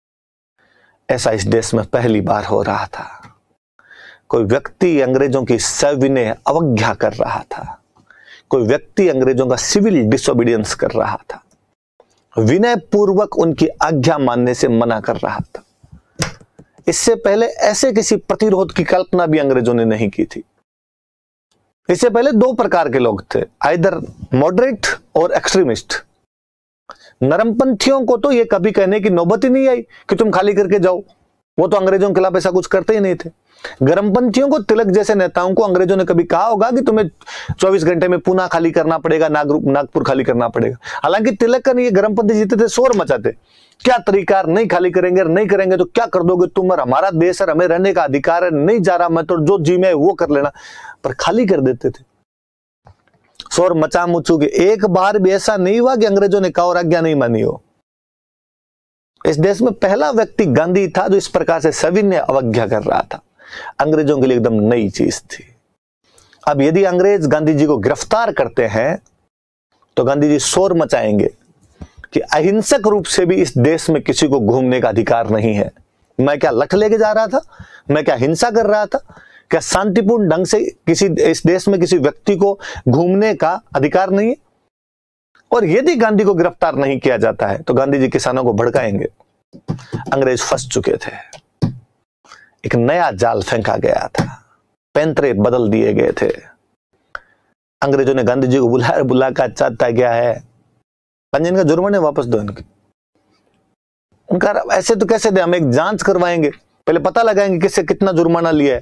ऐसा इस देश में पहली बार हो रहा था। कोई व्यक्ति अंग्रेजों की सविनय अवज्ञा कर रहा था, कोई व्यक्ति अंग्रेजों का सिविल डिसोबीडियंस कर रहा था, विनय पूर्वक उनकी आज्ञा मानने से मना कर रहा था। इससे पहले ऐसे किसी प्रतिरोध की कल्पना भी अंग्रेजों ने नहीं की थी। इससे पहले दो प्रकार के लोग थे, आइदर मॉडरेट और एक्सट्रीमिस्ट। नरमपंथियों को तो ये कभी कहने की नौबत ही नहीं आई कि तुम खाली करके जाओ, वो तो अंग्रेजों के खिलाफ ऐसा कुछ करते ही नहीं थे। गर्मपंथियों को, तिलक जैसे नेताओं को अंग्रेजों ने कभी कहा होगा कि तुम्हें चौबीस घंटे में पूना खाली करना पड़ेगा, नागपुर खाली करना पड़ेगा। हालांकि तिलक का नहीं, गर्मपंथी जीते थे, शोर मचाते, क्या तरीका, नहीं खाली करेंगे, नहीं करेंगे तो क्या कर दोगे तुम, और हमारा देश है, हमें रहने का अधिकार है, नहीं जा रहा मैं तो, जो जी में वो कर लेना, पर खाली कर देते थे। शोर मचा मुचू के एक बार भी ऐसा नहीं हुआ कि अंग्रेजों ने कहा और आज्ञा नहीं मानी हो। इस देश में पहला व्यक्ति गांधी था जो इस प्रकार से सविनय अवज्ञा कर रहा था। अंग्रेजों के लिए एकदम नई चीज थी। अब यदि अंग्रेज गांधी जी को गिरफ्तार करते हैं तो गांधी जी शोर मचाएंगे कि अहिंसक रूप से भी इस देश में किसी को घूमने का अधिकार नहीं है। मैं क्या लठ लेके जा रहा था, मैं क्या हिंसा कर रहा था, क्या शांतिपूर्ण ढंग से किसी इस देश में किसी व्यक्ति को घूमने का अधिकार नहीं है? और यदि गांधी को गिरफ्तार नहीं किया जाता है तो गांधी जी किसानों को भड़काएंगे। अंग्रेज फंस चुके थे, एक नया जाल फेंका गया था, पैंतरे बदल दिए गए थे। अंग्रेजों ने गांधी जी को बुलाया, बुला कर चाहता क्या है, पंजन का जुर्माने वापस दो इनके। उनका ऐसे तो कैसे दे, हम एक जांच करवाएंगे, पहले पता लगाएंगे किससे कितना जुर्माना लिया है।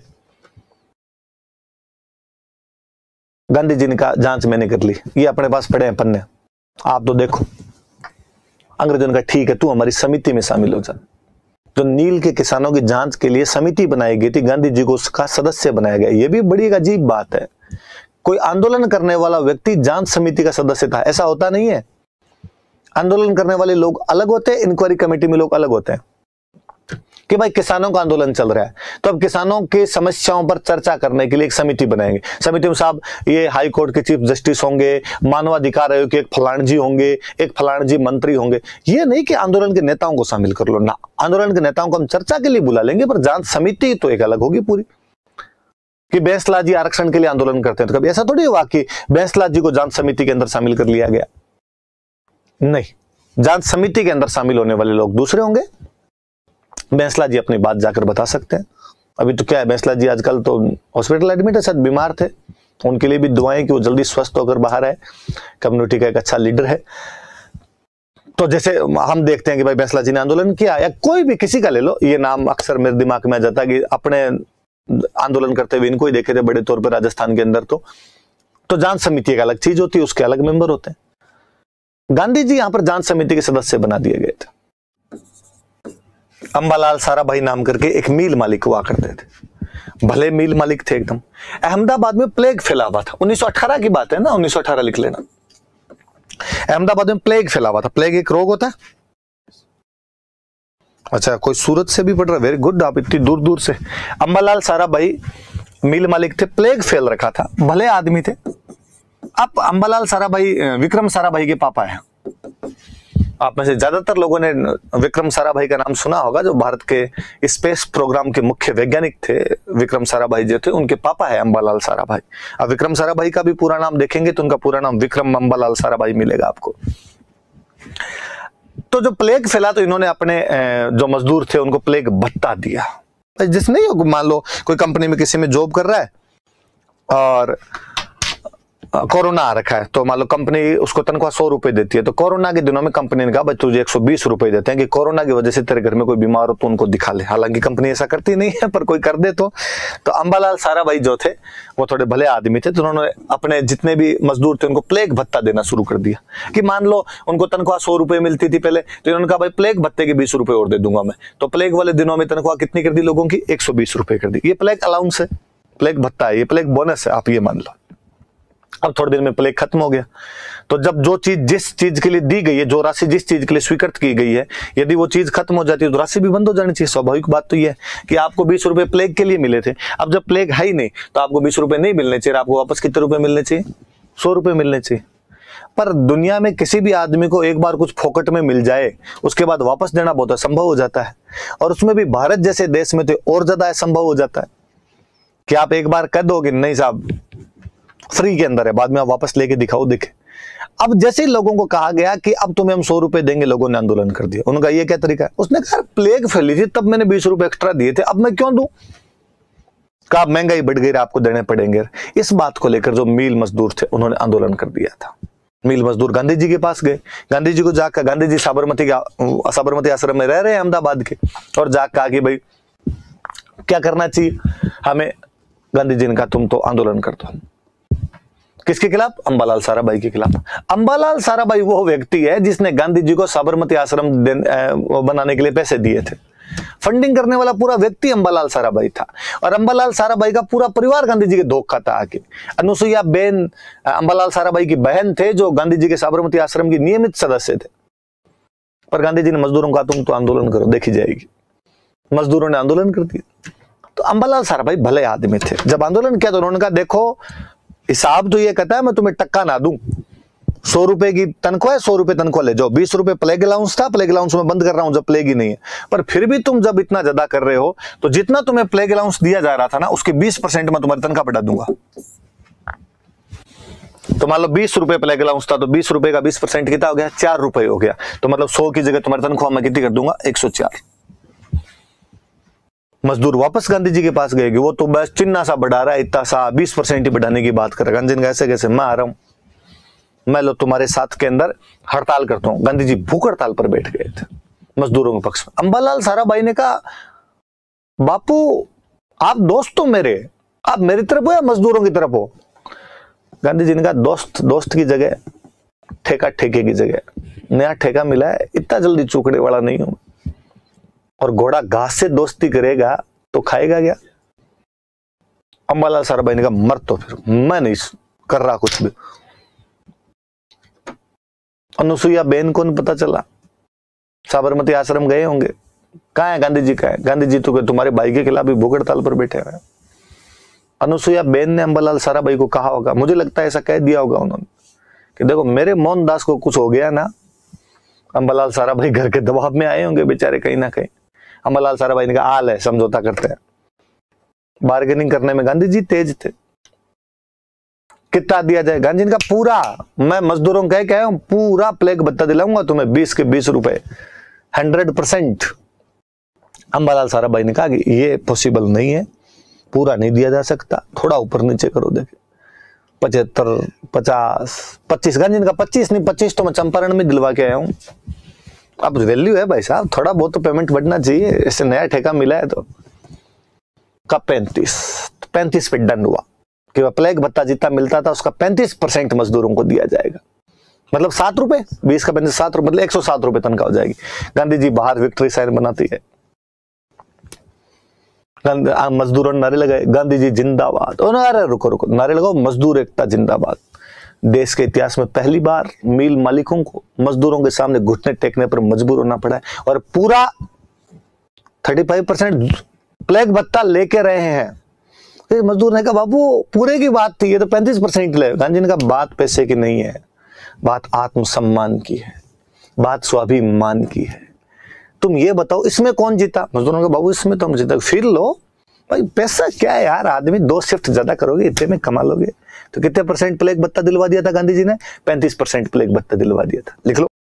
गांधी जी ने कहा जांच मैंने कर ली, ये अपने पास पड़े हैं पन्ने, आप तो देखो। अंग्रेजों ने कहा ठीक है, तू हमारी समिति में शामिल हो जा। जो नील के किसानों की जांच के लिए समिति बनाई गई थी, गांधी जी को उसका सदस्य बनाया गया। यह भी बड़ी एक अजीब बात है, कोई आंदोलन करने वाला व्यक्ति जांच समिति का सदस्य था, ऐसा होता नहीं है। आंदोलन करने वाले लोग अलग होते हैं, इंक्वायरी कमेटी में लोग अलग होते हैं कि भाई किसानों का आंदोलन चल रहा है तो अब किसानों की समस्याओं पर चर्चा करने के लिए एक समिति बनाएंगे। समिति में साहब ये हाई कोर्ट के चीफ जस्टिस होंगे, मानवाधिकार आयोग के एक फलाण जी होंगे, एक फलाण जी मंत्री होंगे। ये नहीं कि आंदोलन के नेताओं को शामिल कर लो ना, आंदोलन के नेताओं को हम चर्चा के लिए बुला लेंगे, पर जांच समिति तो एक अलग होगी पूरी। कि बैंसलाल जी आरक्षण के लिए आंदोलन करते हैं तो कभी ऐसा थोड़ी हुआ कि बैंसलाल जी को जांच समिति के अंदर शामिल कर लिया गया। नहीं, जांच समिति के अंदर शामिल होने वाले लोग दूसरे होंगे। बैंसला जी अपनी बात जाकर बता सकते हैं। अभी तो क्या है, बैंसला जी आजकल तो हॉस्पिटल एडमिट है, शायद बीमार थे, उनके लिए भी दुआएं कि वो जल्दी स्वस्थ होकर बाहर आए। कम्युनिटी का एक अच्छा लीडर है। तो जैसे हम देखते हैं कि भाई बैंसला जी ने आंदोलन किया, या कोई भी किसी का ले लो, ये नाम अक्सर मेरे दिमाग में आ जाता है कि अपने आंदोलन करते हुए इनको ही देखे थे बड़े तौर पर राजस्थान के अंदर। तो तो जांच समिति एक अलग चीज होती है, उसके अलग मेंबर होते हैं। गांधी जी यहां पर जांच समिति के सदस्य बना दिए गए थे। अंबालाल साराभाई नाम करके एक मिल मालिक हुआ करते थे, भले मिल मालिक थे एकदम। अहमदाबाद में प्लेग फैला हुआ था, उन्नीस सौ अठारह की बात है ना, उन्नीस सौ अठारह लिख लेना। अहमदाबाद में प्लेग फैला हुआ था। प्लेग एक रोग होता है। अच्छा, कोई सूरत से भी पढ़ रहा, वेरी गुड, आप इतनी दूर दूर से। अंबालाल साराभाई मिल मालिक थे, प्लेग फैल रखा था, भले आदमी थे। अब अंबालाल साराभाई विक्रम साराभाई के पापा हैं। आप में से ज्यादातर लोगों ने विक्रम साराभाई का नाम सुना होगा, जो भारत के स्पेस प्रोग्राम के मुख्य वैज्ञानिक थे। विक्रम साराभाई जो थे, उनके पापा है अंबालाल साराभाई। अब विक्रम साराभाई का भी पूरा नाम देखेंगे तो उनका पूरा नाम विक्रम अंबालाल साराभाई मिलेगा आपको। तो जो प्लेग फैला तो इन्होंने अपने जो मजदूर थे उनको प्लेग भत्ता दिया। जिस नहीं हो, मान लो कोई कंपनी में किसी में जॉब कर रहा है और कोरोना आ रखा है तो मान लो कंपनी उसको तनख्वाह सौ रुपए देती है, तो कोरोना के दिनों में कंपनी ने कहा भाई तुझे एक सौ बीस रुपए देते हैं कि कोरोना की वजह से तेरे घर में कोई बीमार हो तो उनको दिखा ले। हालांकि कंपनी ऐसा करती नहीं है, पर कोई कर दे तो तो अंबालाल साराभाई जो थे वो थोड़े भले आदमी थे, तो उन्होंने अपने जितने भी मजदूर थे उनको प्लेग भत्ता देना शुरू कर दिया कि मान लो उनको तनख्वाह सौ रुपए मिलती थी पहले, तो इन्होंने कहा भाई प्लेग भत्ते के बीस रुपए और दे दूंगा मैं। तो प्लेग वाले दिनों में तनख्वाह कितनी कर दी लोगों की, एक सौ बीस रुपए कर दी। ये प्लेग अलाउंस है, प्लेग भत्ता है, ये प्लेग बोनस है, आप ये मान लो। अब थोड़े दिन में प्लेग खत्म हो गया, तो जब जो चीज जिस चीज के लिए दी गई है, जो राशि जिस चीज के लिए स्वीकृत की गई है, यदि वो चीज खत्म हो जाती है तो राशि भी बंद हो जानी चाहिए। स्वाभाविक बात तो ये है कि आपको बीस रुपए प्लेग के लिए मिले थे, अब जब प्लेग है ही नहीं तो आपको बीस रुपए नहीं मिलने चाहिए, आपको वापस कितने रुपए मिलने चाहिए, सौ रुपए मिलने चाहिए। पर दुनिया में किसी भी आदमी को एक बार कुछ फोकट में मिल जाए उसके बाद वापस देना बहुत असंभव हो जाता है, और उसमें भी भारत जैसे देश में तो और ज्यादा असंभव हो जाता है कि आप एक बार कह दो कि नहीं साहब फ्री के अंदर है, बाद में आप वापस लेके दिखाओ दिखे। अब जैसे ही लोगों को कहा गया कि अब तुम्हें हम सौ रुपए देंगे, लोगों ने आंदोलन कर दिया। उनका ये क्या तरीका है, उसने कहा प्लेग फैली थी तब मैंने बीस रुपए एक्स्ट्रा दिए थे, अब मैं क्यों दूं, कहा महंगाई बढ़ गई आपको देने पड़ेंगे। इस बात को लेकर जो मिल मजदूर थे उन्होंने आंदोलन कर दिया था। मिल मजदूर गांधी जी के पास गए, गांधी जी को जाकर, गांधी जी साबरमती साबरमती आश्रम में रह रहे हैं अहमदाबाद के, और जाकर कहा कि भाई क्या करना चाहिए हमें। गांधी जी ने कहा तुम तो आंदोलन कर दो। किसके खिलाफ, अंबालाल साराभाई के खिलाफ। अंबालाल साराभाई वो व्यक्ति है जिसने गांधी जी को साबरमती आश्रम बनाने के लिए पैसे दिए थे। फंडिंग करने वाला पूरा व्यक्ति अंबालाल साराभाई था, और अंबालाल साराभाई का पूरा परिवार गांधी जी के धोखा था आके। अनुसुईया बेन अंबालाल साराभाई की बहन थे जो गांधी जी के साबरमती आश्रम की नियमित सदस्य थे। पर गांधी जी ने मजदूरों को कहा तुम तो आंदोलन करो, देखी जाएगी। मजदूरों ने आंदोलन कर दिया। तो अंबालाल साराभाई भले आदमी थे, जब आंदोलन किया तो उन्होंने कहा देखो हिसाब तो ये कहता है मैं तुम्हें टक्का ना दूं, सौ रुपए की तनख्वाह है, सौ रुपए तनख्वाह ले जाओ, बीस रुपए प्लेग अलाउंस था, प्लेग अलाउंस में बंद कर रहा हूं जब प्लेग ही नहीं है। पर फिर भी तुम जब इतना ज्यादा कर रहे हो तो जितना तुम्हें प्लेग अलाउंस दिया जा रहा था ना उसके बीस परसेंट मैं तुम्हारी तनख्वाह बढ़ा दूंगा। तो मान लो बीस रुपए प्लेग अलाउंस था, तो बीस रुपए का बीस परसेंट कितना हो गया, चार रुपए हो गया। तो मतलब सौ की जगह तुम्हारी तनख्वाह मैं कितनी कर दूंगा, एक सौ चार। मजदूर वापस गांधी जी के पास गए कि वो तो बस चिन्ना सा बढ़ा रहा है, इतना सा बीस परसेंट ही बढ़ाने की बात कर रहा है। गांधी जी कैसे कैसे, मैं आ रहा हूं, मैं लो तुम्हारे साथ के अंदर हड़ताल करता हूं। गांधी जी भूख हड़ताल पर बैठ गए थे मजदूरों के पक्ष में। अंबालाल साराभाई ने कहा बापू आप दोस्त तो मेरे, आप मेरी तरफ हो या मजदूरों की तरफ हो। गांधी जी ने कहा दोस्त दोस्त की जगह, ठेका ठेके की जगह। नया ठेका मिला है, इतना जल्दी चूकने वाला नहीं हूं, और घोड़ा घास से दोस्ती करेगा तो खाएगा क्या। अंबालाल साराभाई ने कहा मर तो फिर, मैं नहीं कर रहा कुछ भी। अनुसुईया बेन को नहीं पता चला, साबरमती आश्रम गए होंगे, कहाँ है गांधी जी, कहाँ है गांधी जी, तो तुम्हारे भाई के खिलाफ भी भूख हड़ताल पर बैठे हुए हैं। अनुसुईया बेन ने अंबालाल साराभाई को कहा होगा, मुझे लगता है ऐसा कह दिया होगा उन्होंने कि देखो मेरे मोहनदास को कुछ हो गया ना, अंबालाल साराभाई घर के दबाव में आए होंगे बेचारे कहीं ना कहीं। अंबालाल साराभाई ने कहा आल है, समझौता करते हैं। बार्गेनिंग करने में गांधी जी तेज थे। कितना दिया जाए, गांधी जी का पूरा, मैं मजदूरों कह के आया हूं, पूरा प्लेग भत्ता दिलाऊंगा तुम्हें, बीस के बीस रुपए, हंड्रेड परसेंट। अंबालाल साराभाई ने कहा कि ये पॉसिबल नहीं है, पूरा नहीं दिया जा सकता, थोड़ा ऊपर नीचे करो। देखे पचहत्तर, पचास, पच्चीस, गांधी जी का पच्चीस नहीं, पच्चीस तो मैं चंपारण में दिलवा के आया हूं। अब वैल्यू है भाई साहब, थोड़ा बहुत तो पेमेंट बढ़ना चाहिए, इससे नया ठेका मिला है। तो का पैंतीस, पैंतीस पे डन हुआ कि प्लेग भत्ता जितना मिलता था उसका पैंतीस परसेंट मजदूरों को दिया जाएगा। मतलब सात रुपए, बीस का पैंतीस, सात रुपए, मतलब एक सौ सात रुपए तनख्वाह हो जाएगी। गांधी जी बाहर विक्ट्री साइन बनाती है, मजदूरों ने नारे लगाए गांधी जी जिंदाबाद। और नारे रुको रुको नारे लगाओ, मजदूर एकता जिंदाबाद। देश के इतिहास में पहली बार मिल मालिकों को मजदूरों के सामने घुटने टेकने पर मजबूर होना पड़ा है, और पूरा पैंतीस परसेंट प्लेग भत्ता लेके रहे हैं। फिर मजदूर ने कहा बाबू पूरे की बात थी, ये तो पैंतीस परसेंट ले। गांधी ने कहा बात पैसे की नहीं है, बात आत्मसम्मान की है, बात स्वाभिमान की है। तुम ये बताओ इसमें कौन जीता। मजदूरों ने कहा बाबू इसमें तो हम जीता। फिर लो भाई, पैसा क्या है यार, आदमी दो शिफ्ट ज्यादा करोगे इतने में कमा लोगे। तो कितने परसेंट प्लेग भत्ता दिलवा दिया था गांधी जी ने, पैंतीस परसेंट प्लेग भत्ता दिलवा दिया था। लिख लो।